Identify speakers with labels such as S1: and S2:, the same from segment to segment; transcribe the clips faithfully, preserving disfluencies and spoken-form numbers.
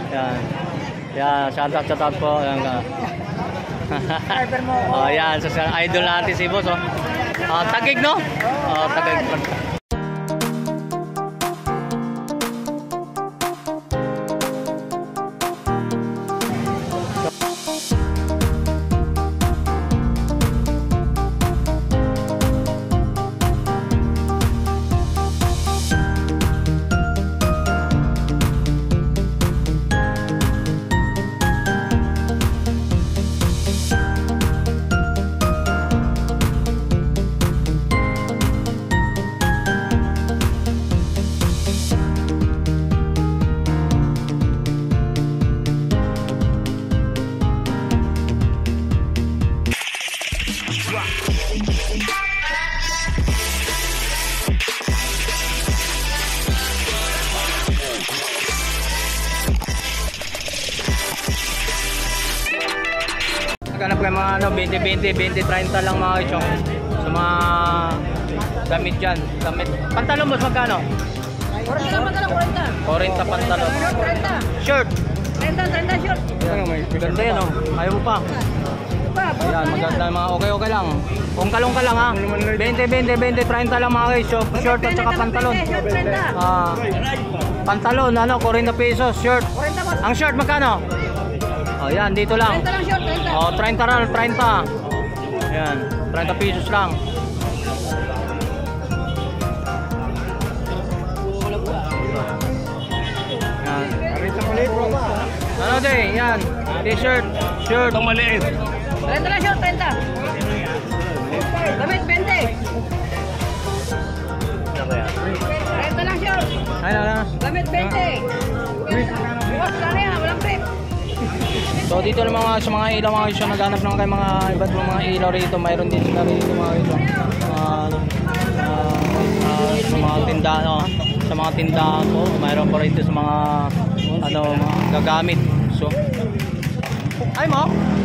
S1: Yan. Yan, shout out, shout out po. Yan ka. Oh, yan, so, idol natin si boss, oh. Uh, Tagig, no? Oh, Tagig. Naghanap kayo mga ano, twenty, twenty, twenty, thirty lang mga isyong sa mga damit dyan. Damit. Pantalon mo, magkano?
S2: forty lang pantalon, forty.
S1: forty pantalon.
S2: forty.
S1: Shirt.
S2: thirty, thirty shirt.
S1: Maganda yan, oh. Ayaw mo pa. Ayan, maganda mga okay-okay lang. Kung kalong ka lang, ha. twenty, twenty, twenty, thirty lang mga guys. Short at saka pantalon. Ah, pantalon, ano, forty pesos. Shirt. Ang shirt, magkano? Oh, yan, dito lang.
S2: thirty lang short, thirty.
S1: Oh, thirty ral, thirty. Yan, thirty pesos lang. Yan. Ano din, yan. T-shirt, shirt.
S3: Itong maliit.
S2: thirty lang short, thirty. Damit, twenty. thirty lang short.
S1: Ay, na, na.
S2: Damit, twenty. Bukas lang yan, walang trip.
S1: So dito naman mga sa mga ilaw mga isyo, naghanap naman kayo mga iba't mga ilaw rito. Mayroon din na rito mga isyo. Uh, uh, uh, sa mga tindahan, no? Sa mga tindahan po, mayroon pa rito sa mga ano, mga gagamit. So ay mo.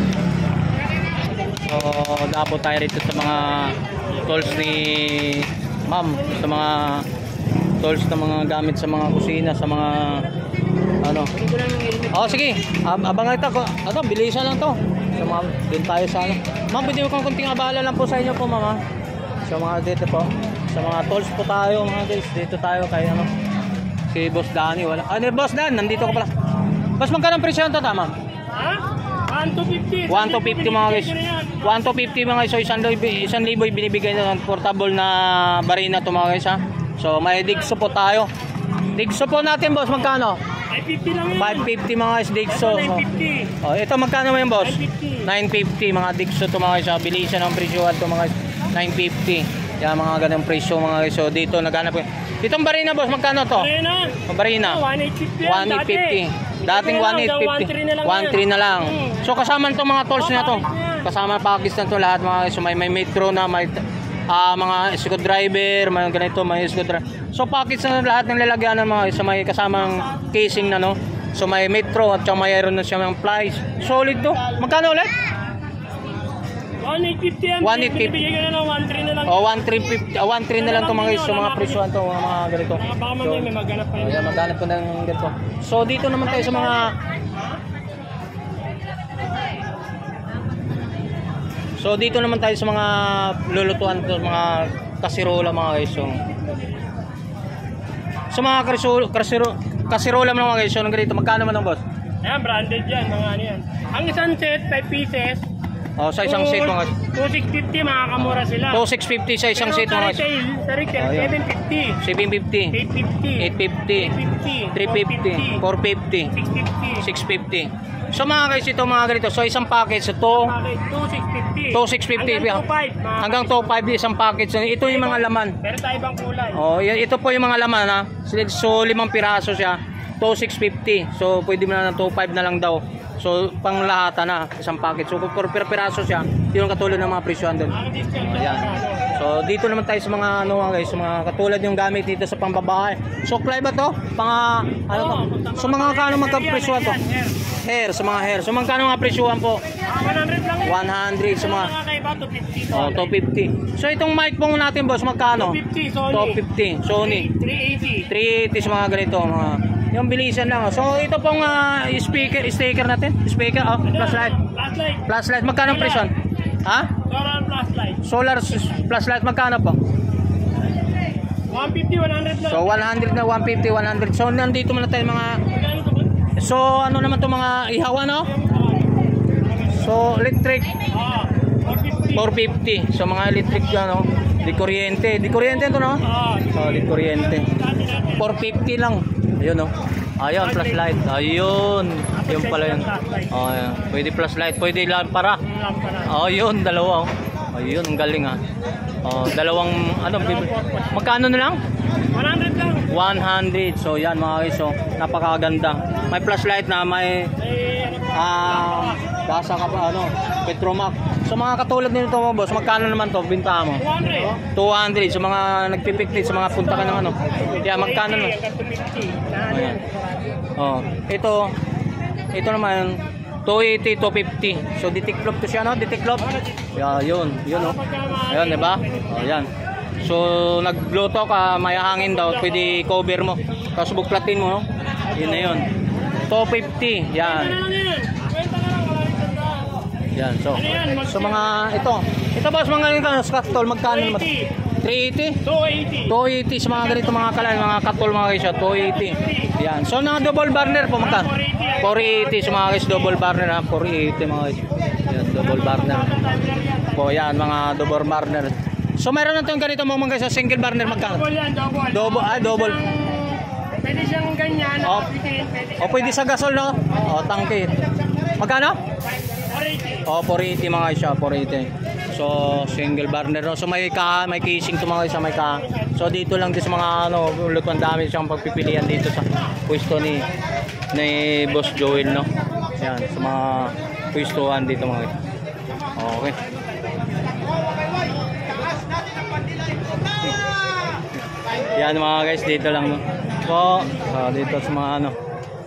S1: So dapat tayo rito sa mga tools ni ma'am, sa mga tools na mga gamit sa mga kusina, sa mga ano. Oh, sige. Ab abangan ito. Ano, bilisan lang to. So, ma'am, doon tayo sa ano. Ma'am, pwede ko kung kunting abala lang po sa inyo po, mama. So, mga dito po. Sa mga tools po tayo, mga guys. Dito tayo kay ano. Si Boss Danny. Wala. Ah, Boss Dan, nandito ka pala. Boss, magkano ang presyo nito, tama?
S3: Ha? one to fifty.
S1: one to fifty mga guys. one to fifty mga guys. So, isang libo, isang libo binibigay na ng portable na barina to mga guys, ha. So, may digso po tayo. Digso po natin, boss, magkano?
S3: five fifty lang yun.
S1: five fifty mga guys, digso.
S3: nine fifty.
S1: Oh, ito magkano mo yung boss?
S3: nine fifty.
S1: nine fifty mga digso to mga guys. Bilisan ang presyohan to mga guys. nine fifty. Yan mga ganung presyo mga guys. So dito naghanap ko. Itong barina boss, magkano to?
S3: Barina.
S1: Oh, barina.
S3: one eight fifty.
S1: one eight fifty. Dating one eight fifty. one three na lang. So kasama nito mga tools na to. Kasama package na to lahat mga guys. So may, may metro na, may uh, mga screwdriver, mga ganito, may screwdriver. So package na lahat ng lalagyan ng mga guys. So may kasamang casing na, no. So may metro at saka mayroon na siya ng plies. Solid to. Magkano ulit?
S3: one eight fifty yan.
S1: one eight fifty.
S3: Binibigay ka na lang, one three na lang.
S1: Oh, one three fifty. Uh, one three na lang to mga guys. So mga presyohan to, mga, mga ganito.
S3: Baka mamaya may maghanap pa yun.
S1: Ayan, maghanap ko ng ganito. So dito naman tayo sa mga So dito naman tayo sa mga lulutuan to, mga kasirola mga guys. So, so mga kasirola, kasirola, kasirola mga guys. So ganito, magkano man ang boss?
S3: Ayan, branded yan, mga ano yan. Ang isang set, five pieces.
S1: Oh, sa isang set mga guys.
S3: two six fifty, makakamura sila.
S1: two six fifty sa isang set mga guys.
S3: Sa retail, sa retail,
S1: Oh, yeah.
S3: seven fifty.
S1: seven fifty.
S3: eight fifty.
S1: eight fifty. three fifty. four fifty.
S3: six fifty.
S1: six fifty. So mga guys, ito mga ganito. So isang package ito
S3: Okay, two six fifty.
S1: two six fifty.
S3: Hanggang two five.
S1: Hanggang two five isang package. Ito yung mga laman.
S3: Pero tayo ibang kulay.
S1: Oh, ito po yung mga laman ha. So limang piraso siya. two six fifty. So pwede mo na ng two five na lang daw. So pang lahatan na isang package. So per piraso siya. Yun ang katulad ng mga presyohan doon. Ayan. So dito naman tayo sa mga ano guys, sa mga katulad yung gamit dito sa pambabae. Supply ba to? Pang ano to? So mga kano magka-presyohan to? Hair, sa mga hair. So magkano nga presyohan po?
S3: one hundred lang yan.
S1: one hundred sa mga
S3: Mga kaiba, two fifty.
S1: oh, two fifty. So itong mic po natin boss, magkano?
S3: two fifty, Sony.
S1: two fifty. Sony.
S3: three eighty.
S1: three eighty sa mga ganito, mga Yung bilisan lang. Oh. So ito pong ah, speaker, sticker natin. Speaker, oh, flashlight.
S3: Flashlight.
S1: Flashlight, magkano ang presyo? Ha?
S3: Solar flashlight.
S1: Solar s- flashlight, magkano po?
S3: one fifty, one hundred lang.
S1: So one hundred na one fifty, one hundred. So nandito muna tayo mga...
S3: Magkano to?
S1: So ano naman to mga ihawa, no? So electric,
S3: Ah, four fifty.
S1: four fifty. So mga electric, ano? Di kuryente. Di kuryente to, no?
S3: Ah,
S1: Oh, di kuryente. four fifty lang. Ayun, no? Ayun, flashlight. Ayun. Yun pala yun. Oh, ayan. Pwede flashlight. Pwede lampara.
S3: lampara.
S1: Oh, yun. Dalawa, oh. Ayun, ang galing, ha. Oh, dalawang, ano, bibili. Magkano na lang?
S3: one hundred lang.
S1: one hundred. So, yan, mga guys. So, napakaganda. May flashlight na may,
S3: Eh, ano pa?
S1: ah, basa ka pa, ano, Petromax. So, mga katulad nito, mga boss, magkano naman to? Binta mo?
S3: two hundred.
S1: two hundred. So, mga nagpipiklit, sa mga punta ka ng ano. Yeah, magkano na?
S3: Hanggang two fifty. Na ano
S1: Ayan.
S3: yan?
S1: Oh, ito, ito naman, two eighty, two fifty. So, ditiklop to siya, no? Ditiklop. Yeah, yun, yun, oh. Ayan, diba? Oh, yan. So, nagluto ka, may hangin daw, pwede cover mo. Tapos buklatin mo, no? Yun na yun. two fifty, yan.
S3: Ano lang yan? Kwenta na lang. Wala rin tanda.
S1: Yan, so.
S3: Ano yan? Mag-
S1: So, mga, ito. Ito, boss, mga ganito, skatol, magkano naman? three eighty?
S3: two eighty.
S1: two eighty sa mga ganito, mga kalan, mga katol, mga guys, two eighty. Yan. So, na double burner po, magkano? four eighty sa mga guys, double burner, ha? four eighty, mga guys. Yan, double burner. Po, yan, mga double burner. So, meron na itong ganito, mga guys, sa single burner, magkano?
S3: Double yan, double.
S1: Double, ah, double.
S3: Pwede siyang ganyan.
S1: Oh.
S3: Pwede
S1: O, pwede sa gasol, no? O, tangke. Magkano?
S3: four eighty.
S1: O, four eighty mga guys, four eighty. So, single burner, no? So, may ka, may casing to mga guys, may ka. So, dito lang din sa mga, ano, lutuan dami siyang pagpipilian dito sa pwesto ni, ni Boss Joel, no? Yan, sa mga pwestuhan dito mga guys. Okay. Yan mga guys, dito lang, no? So, so dito sa mga ano.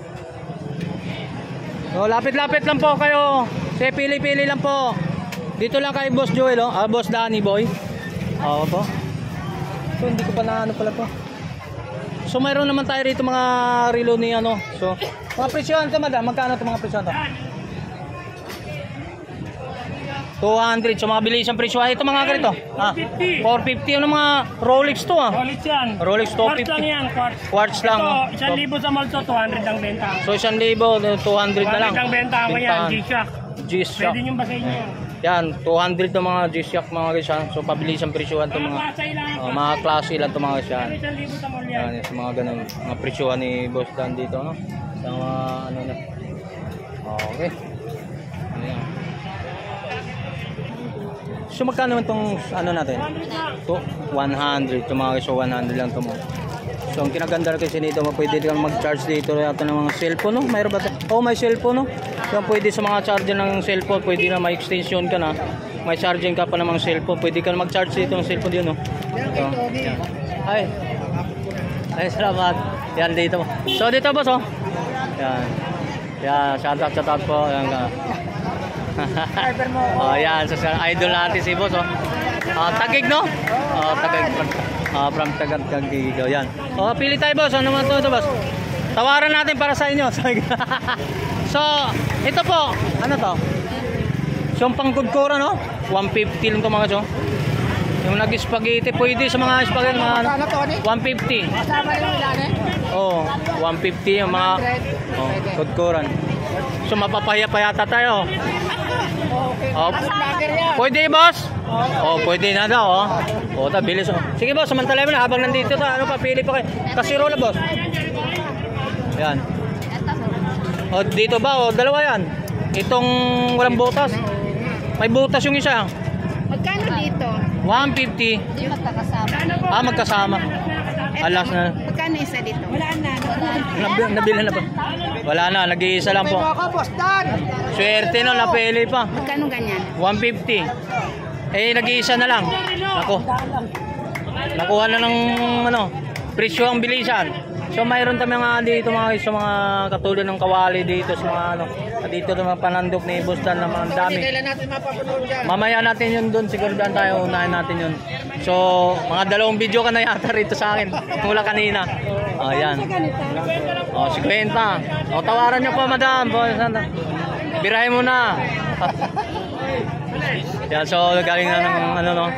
S1: So, lapit-lapit lang po kayo. Sige, pili-pili lang po. Dito lang kay Boss Joel, oh. Ah, Boss Danny Boy. Oo po. So, hindi ko pa na ano pala to. So, mayroon naman tayo rito mga relo ni ano. So, mga presyon to, madam. Magkano to mga presyon to? two hundred. So, mga bilis ang presyo. Ito mga ganito. Ah, four fifty. Ano mga Rolex to, ah?
S3: Rolex yan.
S1: Rolex two
S3: Quartz
S1: fifty.
S3: lang yan, quartz.
S1: Quartz lang,
S3: Ito,
S1: oh.
S3: isang libo sa Malto, two hundred ang benta.
S1: So, isang libo, two hundred na lang.
S3: two hundred ang benta mo yan,
S1: Bentahan.
S3: G-Shock.
S1: G-Shock.
S3: Pwede nyo basahin nyo.
S1: Yan, two hundred to mga G-Shock mga guys, ha? So, pabilis ang presyohan to
S3: Mga
S1: mga,
S3: klasay lang.
S1: oh, mga klase lang to mga guys, ha?
S3: Ano isang libo sa mall yan?
S1: Yan, yes, mga ganun, mga presyohan ni Boss Dan dito, no? Sa mga, ano na. Okay. Ayan. So, magkano naman tong, ano natin? To, one hundred. To mga guys, so one hundred lang to mo. So, ang kinaganda kasi dito, pwede kang mag-charge dito yata ng mga cellphone, no? Mayroon ba ito? Oh, may cellphone, no? So, pwede sa mga charger ng cellphone, pwede na may extension ka na. May charging ka pa ng mga cellphone. Pwede ka na mag-charge dito ng cellphone yun, no? So, yan. Ay. Ay, salamat. Yan dito. So, dito, boss, oh. Yan. Yan, shout out, shout out po. Yan ka. Oh, yan. So, idol natin si boss, oh. Uh, Tagig, no? Oh, Tagig. Uh, from Tagat Tagig. Yan. Oh, pili tayo, boss. Ano naman ito, ito, boss? Tawaran natin para sa inyo. So, ito po. Ano to? So, yung pangkudkura, no? one fifty lang ito, mga so. Yung nag-spaghetti, pwede sa mga spaghetti, mga ano? one fifty.
S2: Kasama yung ilan eh?
S1: Oh, one fifty yung mga oh, kudkuran. So, mapapahiya pa yata tayo. Oh, pwede, boss? Oh, pwede na daw, oh. Oh, ta bilis. Oh. Sige, boss, samantala mo na habang nandito ta, ano pa pili pa kayo. Kasirola, boss. Yan. Oh, dito ba? Oh, dalawa yan. Itong walang butas. May butas yung isa.
S2: Magkano dito?
S1: one fifty.
S2: Hindi magkakasama.
S1: Ah, magkasama. Alas na.
S2: Magkano isa dito? Wala na.
S1: Nabil, nabili na ba? Wala na, nag-iisa lang po. Swerte no, napili pa.
S2: Magkano ganyan?
S1: one fifty. Eh, nag-iisa na lang. Nako. Nakuha na ng ano, presyo ang bilisan. So mayroon kami mga dito mga guys, sa mga katulad ng kawali dito sa mga ano, dito sa mga panandok ni Boss Dan na mga dami.
S2: Kailan natin mapapanood dyan?
S1: Mamaya natin yun doon, siguro dyan tayo, unahin natin yun. So, mga dalawang video ka na yata rito sa akin, mula kanina. O, yan. O, fifty. O, tawaran nyo po, madam. Birahin mo na. Yan, so, galing na ng ano, no?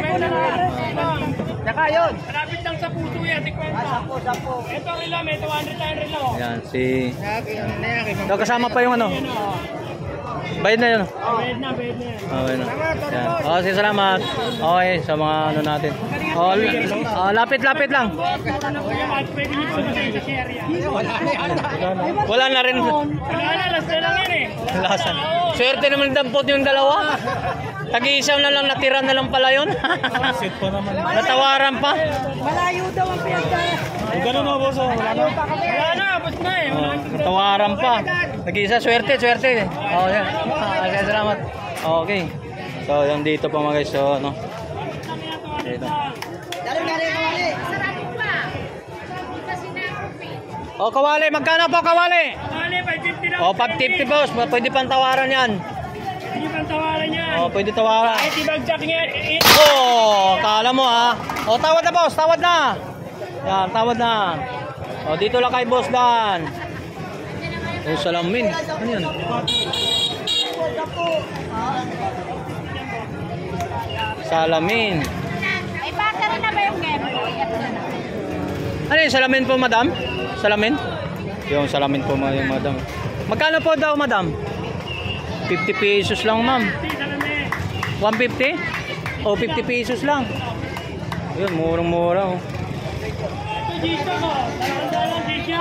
S2: Naka yun.
S3: Malapit lang sa puso yan, di kwenta.
S2: Sampo, sampo.
S3: Ito relo, may two hundred tayo relo.
S1: Yan, si...
S2: Naki, ano na yan?
S1: So, kasama pa yung ano? Bayad na yun.
S3: Bayad na, bayad na yan.
S1: Okay na. Yan. O, sige, salamat. Okay, sa mga ano natin. O, oh, lapit-lapit lang.
S3: At pwede nyo pumatay sa share yan.
S1: Wala na rin.
S3: Wala na, last na lang yan eh.
S1: Lasan. Swerte naman dampot yung dalawa. Tag-iisaw na lang, natira na lang pala yun. Natawaran pa.
S2: Malayo daw ang pinagdala.
S1: Ganun na, boss.
S2: Malayo pa kami.
S3: Wala na, bus na eh.
S1: Oh, natawaran pa. Nag-iisa, swerte, swerte. Oh, yan. Okay, salamat. Okay. So, yung dito pa mga guys. So, ano. Dito.
S2: Dali nga rin kawali.
S1: Oh, kawali. Magkano po, kawali?
S3: Kali, five fifty lang.
S1: Oh, five fifty boss. Pwede pang tawaran yan.
S3: Hindi pang tawaran yan.
S1: Oh, pwede tawaran.
S3: Kahit ibagsak niya. eh,
S1: Oh, kala mo ha. Oh, tawad na boss, tawad na. Yan, tawad na. Oh, dito lang kay Boss Dan. Oh, salamin. Ano yan? Salamin.
S4: Ay, battery na ba yung game?
S1: Ano yung salamin po, madam? Salamin? Yung salamin po, ma- yung madam. Magkano po daw, madam? fifty pesos lang, ma'am. one fifty? O, fifty pesos lang. Ayun, murang-mura, oh.
S3: Ito dito ko. Dalawang daan lang dito.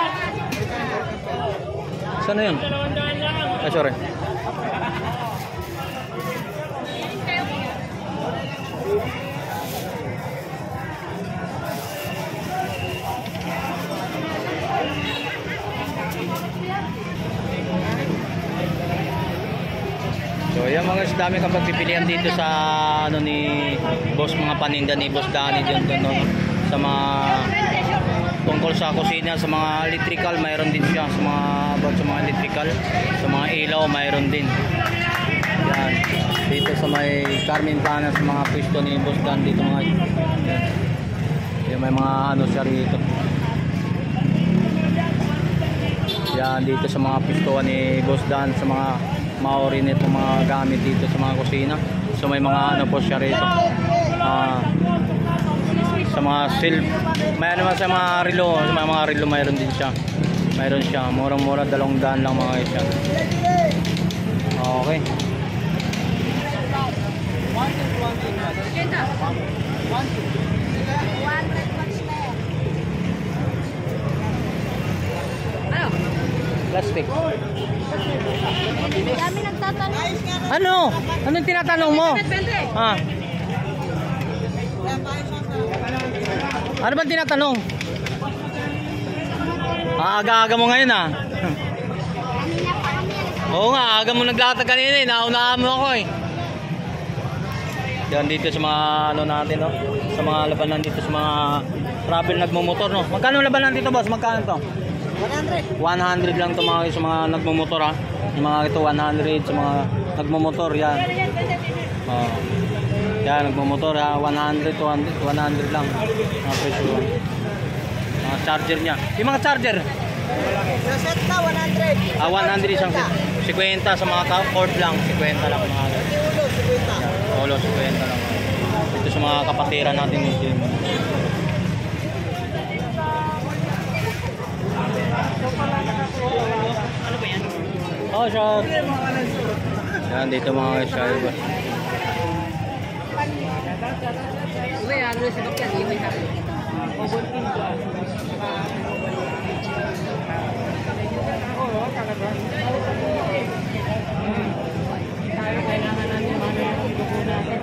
S1: Saan na yun?
S3: Dalawang daan lang.
S1: Ah, sorry. So yan mga guys, dami kang pagpipilian dito sa ano ni boss, mga paninda ni Boss Danny dyan doon, no? Sa mga tungkol sa kusina, sa mga electrical mayroon din siya, sa mga about sa mga electrical, sa mga ilaw mayroon din. Yan. Dito sa may Carmen Plana, sa mga pwesto ni Boss Dan dito mga yan. Yan, may mga ano siya rito. Yan dito sa mga pwestuhan ni Boss Dan, sa mga maori nito mga gamit dito sa mga kusina. So may mga ano po siya rito. Ah, sa mga silk, may naman sa mga relo, sa mga, mga relo mayroon din siya. Mayroon siya, murang-mura, dalawang daan lang mga siya. Okay. Plastic.
S4: Dami nagtatanong.
S1: Ano? Anong tinatanong mo? Ah. Ano bang tinatanong? Ah, aga-aga mo ngayon ah. Oo nga, aga mo naglatag kanina eh. Naunahan mo ako eh. Yan dito sa mga ano natin, no? Sa mga labanan dito sa mga travel nagmumotor, no? Magkano labanan dito, boss? Magkano to? one hundred lang to mga sa mga nagmumotor, ha? Yung mga ito one hundred sa mga nagmumotor, yan. Oh. Yan, nagmumotor, ha? one hundred, two hundred, one hundred lang. Mga presyo. Mga charger niya. Yung mga charger?
S2: Sa set na, one hundred.
S1: Ah, one hundred isang set. fifty sa mga cord lang. fifty lang mga.
S2: Ulo, siguita.
S1: Olo, fifty lang. Ito sa mga kapatiran natin dito. Ano ba yan? Oh, shot. Yan, dito mga shot.
S2: Uy, ano si Dokyan? Iwi ka. Oo, talaga. Kailangan natin mga dugo natin.